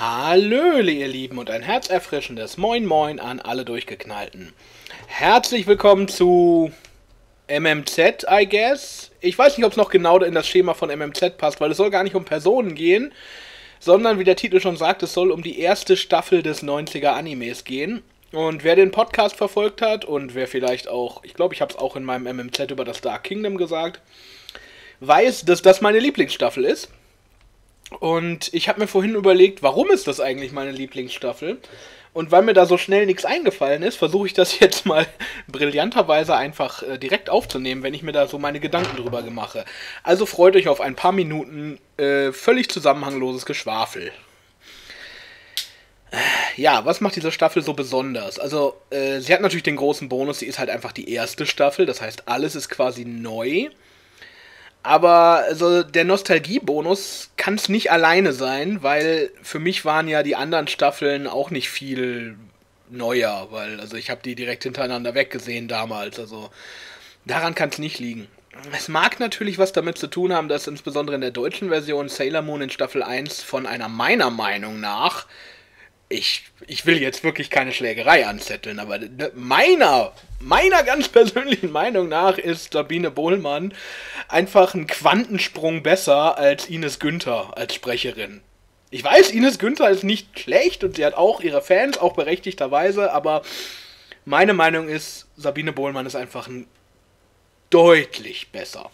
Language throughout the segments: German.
Hallöle, ihr Lieben, und ein herzerfrischendes Moin Moin an alle Durchgeknallten. Herzlich willkommen zu MMZ, I guess. Ich weiß nicht, ob es noch genau in das Schema von MMZ passt, weil es soll gar nicht um Personen gehen, sondern, wie der Titel schon sagt, es soll um die erste Staffel des 90er Animes gehen. Und wer den Podcast verfolgt hat und wer vielleicht auch, ich glaube, ich habe es auch in meinem MMZ über das Dark Kingdom gesagt, weiß, dass das meine Lieblingsstaffel ist. Und ich habe mir vorhin überlegt, warum ist das eigentlich meine Lieblingsstaffel? Und weil mir da so schnell nichts eingefallen ist, versuche ich das jetzt mal brillanterweise einfach direkt aufzunehmen, wenn ich mir da so meine Gedanken drüber mache. Also freut euch auf ein paar Minuten völlig zusammenhangloses Geschwafel. Ja, was macht diese Staffel so besonders? Also, sie hat natürlich den großen Bonus, sie ist halt einfach die erste Staffel, das heißt, alles ist quasi neu. Aber also der Nostalgiebonus kann es nicht alleine sein, weil für mich waren ja die anderen Staffeln auch nicht viel neuer, weil also ich habe die direkt hintereinander weggesehen damals, also daran kann es nicht liegen. Es mag natürlich was damit zu tun haben, dass insbesondere in der deutschen Version Sailor Moon in Staffel 1 von einer meiner Meinung nach, ich will jetzt wirklich keine Schlägerei anzetteln, aber meiner ganz persönlichen Meinung nach ist Sabine Bohlmann einfach einen Quantensprung besser als Ines Günther als Sprecherin. Ich weiß, Ines Günther ist nicht schlecht und sie hat auch ihre Fans, auch berechtigterweise, aber meine Meinung ist, Sabine Bohlmann ist einfach deutlich besser.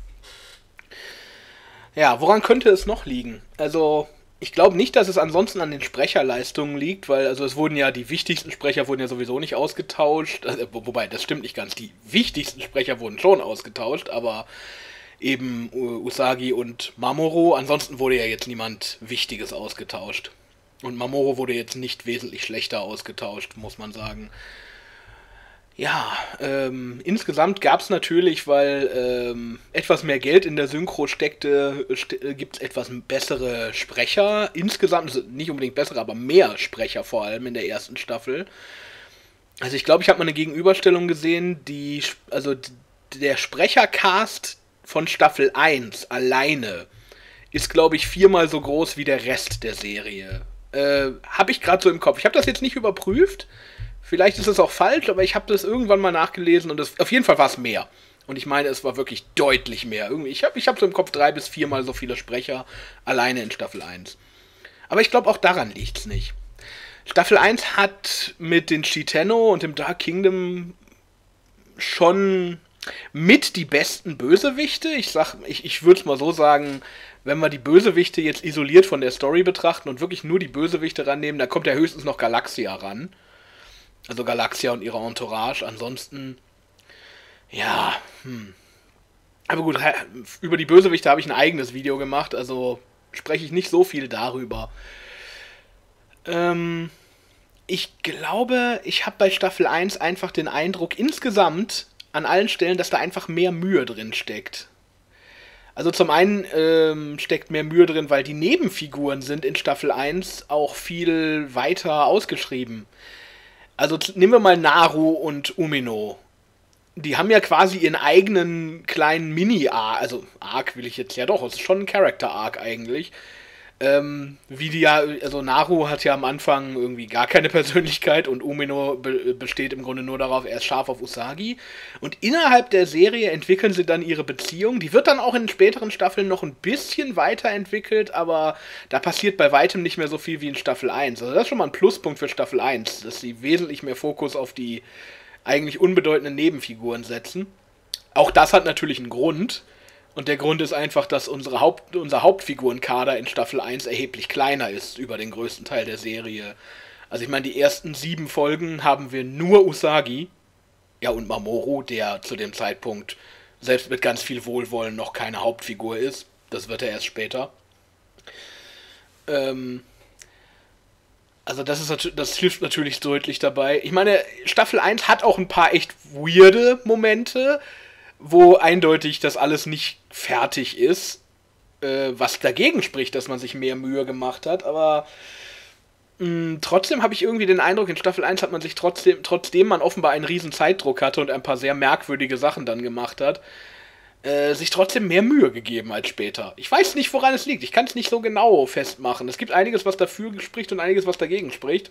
Ja, woran könnte es noch liegen? Also, ich glaube nicht, dass es ansonsten an den Sprecherleistungen liegt, weil also es wurden ja die wichtigsten Sprecher wurden ja sowieso nicht ausgetauscht. Wobei, das stimmt nicht ganz. Die wichtigsten Sprecher wurden schon ausgetauscht, aber eben Usagi und Mamoru. Ansonsten wurde ja jetzt niemand Wichtiges ausgetauscht. Und Mamoru wurde jetzt nicht wesentlich schlechter ausgetauscht, muss man sagen. Ja, insgesamt gab es natürlich, weil etwas mehr Geld in der Synchro steckte, gibt es etwas bessere Sprecher. Insgesamt, also nicht unbedingt bessere, aber mehr Sprecher vor allem in der ersten Staffel. Also ich glaube, ich habe mal eine Gegenüberstellung gesehen, also der Sprechercast von Staffel 1 alleine ist, glaube ich, 4-mal so groß wie der Rest der Serie. Habe ich gerade so im Kopf. Ich habe das jetzt nicht überprüft. Vielleicht ist es auch falsch, aber ich habe das irgendwann mal nachgelesen und auf jeden Fall war es mehr. Und ich meine, es war wirklich deutlich mehr. Ich hab so im Kopf 3- bis 4-mal so viele Sprecher alleine in Staffel 1. Aber ich glaube, auch daran liegt es nicht. Staffel 1 hat mit den Shitenno und dem Dark Kingdom schon mit die besten Bösewichte. Ich würde es mal so sagen, wenn wir die Bösewichte jetzt isoliert von der Story betrachten und wirklich nur die Bösewichte rannehmen, da kommt ja höchstens noch Galaxia ran. Also Galaxia und ihre Entourage. Ansonsten, ja, Aber gut, über die Bösewichte habe ich ein eigenes Video gemacht, also spreche ich nicht so viel darüber. Ich glaube, ich habe bei Staffel 1 einfach den Eindruck, insgesamt an allen Stellen, dass da einfach mehr Mühe drin steckt. Also zum einen steckt mehr Mühe drin, weil die Nebenfiguren sind in Staffel 1 auch viel weiter ausgeschrieben. Also nehmen wir mal Naru und Umino. Die haben ja quasi ihren eigenen kleinen Mini-Arc, also Arc will ich jetzt ja doch, es ist schon ein Character-Arc eigentlich. Wie die ja, also Naru hat ja am Anfang irgendwie gar keine Persönlichkeit und Umino besteht im Grunde nur darauf, er ist scharf auf Usagi. Und innerhalb der Serie entwickeln sie dann ihre Beziehung. Die wird dann auch in späteren Staffeln noch ein bisschen weiterentwickelt, aber da passiert bei weitem nicht mehr so viel wie in Staffel 1. Also das ist schon mal ein Pluspunkt für Staffel 1, dass sie wesentlich mehr Fokus auf die eigentlich unbedeutenden Nebenfiguren setzen. Auch das hat natürlich einen Grund. Und der Grund ist einfach, dass unser Hauptfigurenkader in Staffel 1 erheblich kleiner ist über den größten Teil der Serie. Also ich meine, die ersten 7 Folgen haben wir nur Usagi. Ja, und Mamoru, der zu dem Zeitpunkt selbst mit ganz viel Wohlwollen noch keine Hauptfigur ist. Das wird er erst später. Also das hilft natürlich deutlich dabei. Ich meine, Staffel 1 hat auch ein paar echt weirde Momente, wo eindeutig das alles nicht fertig ist, was dagegen spricht, dass man sich mehr Mühe gemacht hat, aber trotzdem habe ich irgendwie den Eindruck, in Staffel 1 hat man sich trotzdem man offenbar einen riesen Zeitdruck hatte und ein paar sehr merkwürdige Sachen dann gemacht hat, sich trotzdem mehr Mühe gegeben als später. Ich weiß nicht, woran es liegt. Ich kann es nicht so genau festmachen. Es gibt einiges, was dafür spricht und einiges, was dagegen spricht.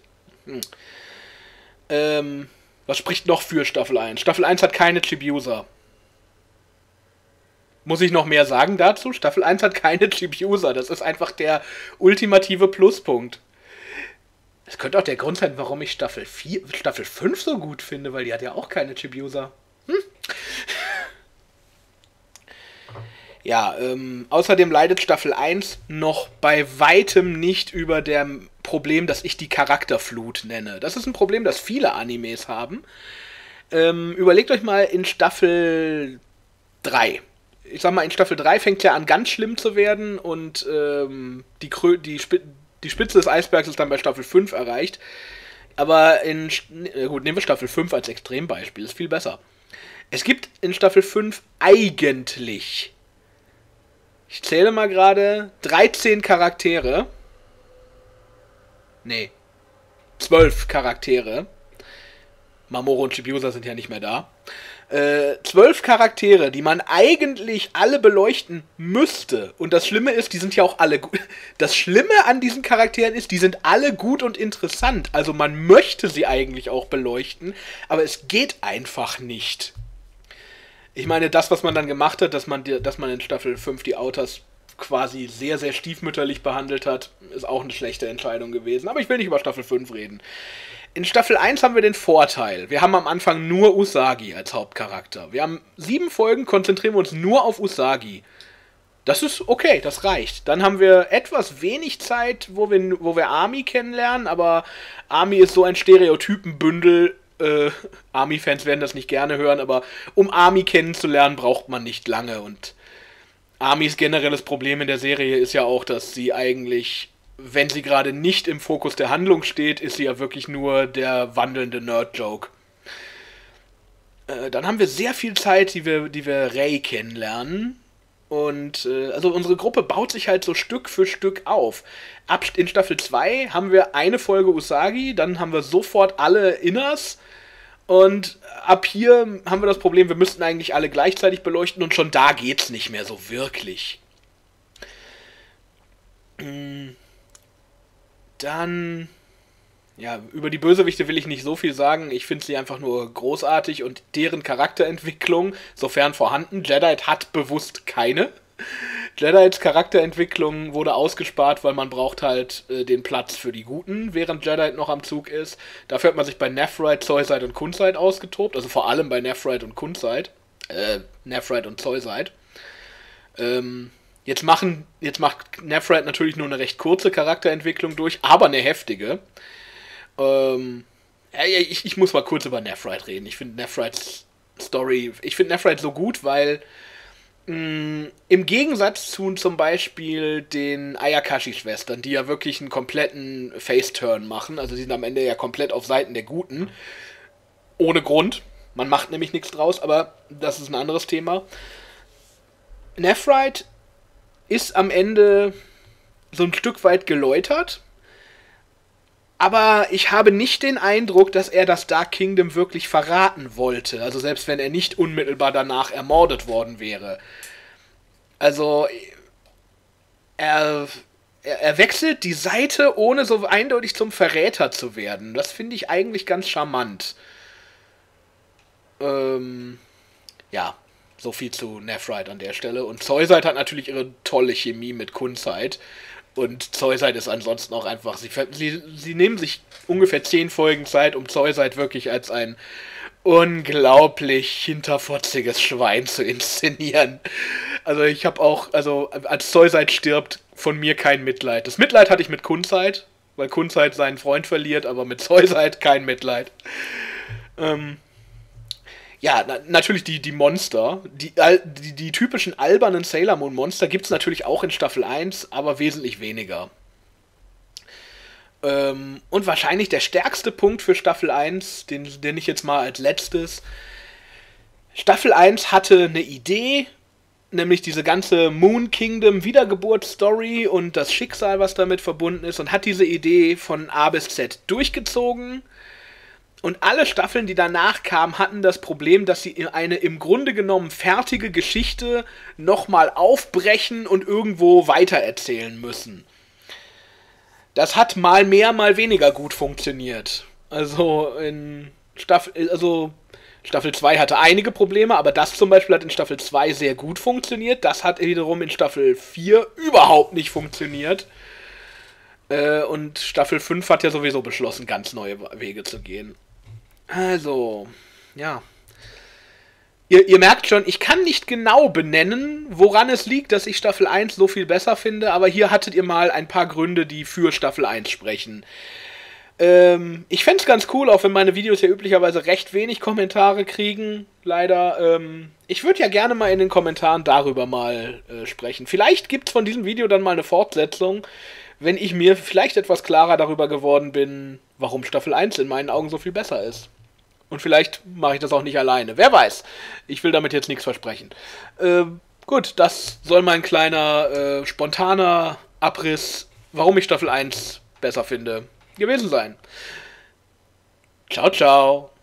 Was spricht noch für Staffel 1? Staffel 1 hat keine Chibiusa. Muss ich noch mehr sagen dazu? Staffel 1 hat keine Chibiusa. Das ist einfach der ultimative Pluspunkt. Das könnte auch der Grund sein, warum ich Staffel 5 so gut finde, weil die hat ja auch keine Chibiusa. Ja, außerdem leidet Staffel 1 noch bei weitem nicht über dem Problem, das ich die Charakterflut nenne. Das ist ein Problem, das viele Animes haben. Überlegt euch mal in Staffel 3. Ich sag mal, in Staffel 3 fängt es ja an, ganz schlimm zu werden und die Spitze des Eisbergs ist dann bei Staffel 5 erreicht. Aber gut, nehmen wir Staffel 5 als Extrembeispiel, ist viel besser. Es gibt in Staffel 5 eigentlich, ich zähle mal gerade, 13 Charaktere. Nee, 12 Charaktere. Mamoru und Chibiusa sind ja nicht mehr da. 12 Charaktere, die man eigentlich alle beleuchten müsste. Und das Schlimme ist, die sind ja auch alle gut. Das Schlimme an diesen Charakteren ist, die sind alle gut und interessant. Also man möchte sie eigentlich auch beleuchten, aber es geht einfach nicht. Ich meine, das, was man dann gemacht hat, dass man in Staffel 5 die Outers quasi sehr, sehr stiefmütterlich behandelt hat, ist auch eine schlechte Entscheidung gewesen. Aber ich will nicht über Staffel 5 reden. In Staffel 1 haben wir den Vorteil. Wir haben am Anfang nur Usagi als Hauptcharakter. Wir haben 7 Folgen, konzentrieren wir uns nur auf Usagi. Das ist okay, das reicht. Dann haben wir etwas wenig Zeit, wo wir Ami kennenlernen, aber Ami ist so ein Stereotypenbündel. Ami-Fans werden das nicht gerne hören, aber um Ami kennenzulernen, braucht man nicht lange. Und Amis generelles Problem in der Serie ist ja auch, dass sie eigentlich, wenn sie gerade nicht im Fokus der Handlung steht, ist sie ja wirklich nur der wandelnde Nerd-Joke. Dann haben wir sehr viel Zeit, die wir Rei kennenlernen. Und also unsere Gruppe baut sich halt so Stück für Stück auf. In Staffel 2 haben wir eine Folge Usagi, dann haben wir sofort alle Inners. Und ab hier haben wir das Problem, wir müssten eigentlich alle gleichzeitig beleuchten und schon da geht's nicht mehr so wirklich. Dann, ja, über die Bösewichte will ich nicht so viel sagen. Ich finde sie einfach nur großartig und deren Charakterentwicklung, sofern vorhanden, Jadeite hat bewusst keine. Jadeites Charakterentwicklung wurde ausgespart, weil man braucht halt den Platz für die Guten, während Jadeite noch am Zug ist. Dafür hat man sich bei Nephrite, Zoisite und Kunzite ausgetobt, also vor allem bei Nephrite und Kunzite. Nephrite und Zoisite. Jetzt macht Nephrite natürlich nur eine recht kurze Charakterentwicklung durch, aber eine heftige. Ich muss mal kurz über Nephrite reden. Ich finde Nephrites Story, Nephrite so gut, weil im Gegensatz zu zum Beispiel den Ayakashi-Schwestern, die ja wirklich einen kompletten Face-Turn machen, also sie sind am Ende ja komplett auf Seiten der Guten, ohne Grund, man macht nämlich nichts draus, aber das ist ein anderes Thema. Nephrite ist am Ende so ein Stück weit geläutert, aber ich habe nicht den Eindruck, dass er das Dark Kingdom wirklich verraten wollte. Also selbst wenn er nicht unmittelbar danach ermordet worden wäre. Also er wechselt die Seite, ohne so eindeutig zum Verräter zu werden. Das finde ich eigentlich ganz charmant. Ja, so viel zu Nephrite an der Stelle. Und Zoisite hat natürlich ihre tolle Chemie mit Kunzite. Und Zoisite ist ansonsten auch einfach, sie nehmen sich ungefähr 10 Folgen Zeit, um Zoisite wirklich als ein unglaublich hinterfotziges Schwein zu inszenieren. Also ich habe auch, als Zoisite stirbt, von mir kein Mitleid. Das Mitleid hatte ich mit Kunzite, weil Kunzite seinen Freund verliert, aber mit Zoisite kein Mitleid. Ja, natürlich die Monster, die typischen albernen Sailor Moon Monster gibt es natürlich auch in Staffel 1, aber wesentlich weniger. Und wahrscheinlich der stärkste Punkt für Staffel 1, den ich jetzt mal als letztes. Staffel 1 hatte eine Idee, nämlich diese ganze Moon Kingdom Wiedergeburt-Story und das Schicksal, was damit verbunden ist, und hat diese Idee von A bis Z durchgezogen. Und alle Staffeln, die danach kamen, hatten das Problem, dass sie eine im Grunde genommen fertige Geschichte nochmal aufbrechen und irgendwo weitererzählen müssen. Das hat mal mehr, mal weniger gut funktioniert. Also Staffel 2 hatte einige Probleme, aber das zum Beispiel hat in Staffel 2 sehr gut funktioniert. Das hat wiederum in Staffel 4 überhaupt nicht funktioniert. Und Staffel 5 hat ja sowieso beschlossen, ganz neue Wege zu gehen. Also, ja. Ihr merkt schon, ich kann nicht genau benennen, woran es liegt, dass ich Staffel 1 so viel besser finde, aber hier hattet ihr mal ein paar Gründe, die für Staffel 1 sprechen. Ich fände es ganz cool, auch wenn meine Videos ja üblicherweise recht wenig Kommentare kriegen, leider. Ich würde ja gerne mal in den Kommentaren darüber mal sprechen. Vielleicht gibt es von diesem Video dann mal eine Fortsetzung, wenn ich mir vielleicht etwas klarer darüber geworden bin, warum Staffel 1 in meinen Augen so viel besser ist. Und vielleicht mache ich das auch nicht alleine. Wer weiß. Ich will damit jetzt nichts versprechen. Gut, das soll mein kleiner, spontaner Abriss, warum ich Staffel 1 besser finde, gewesen sein. Ciao, ciao.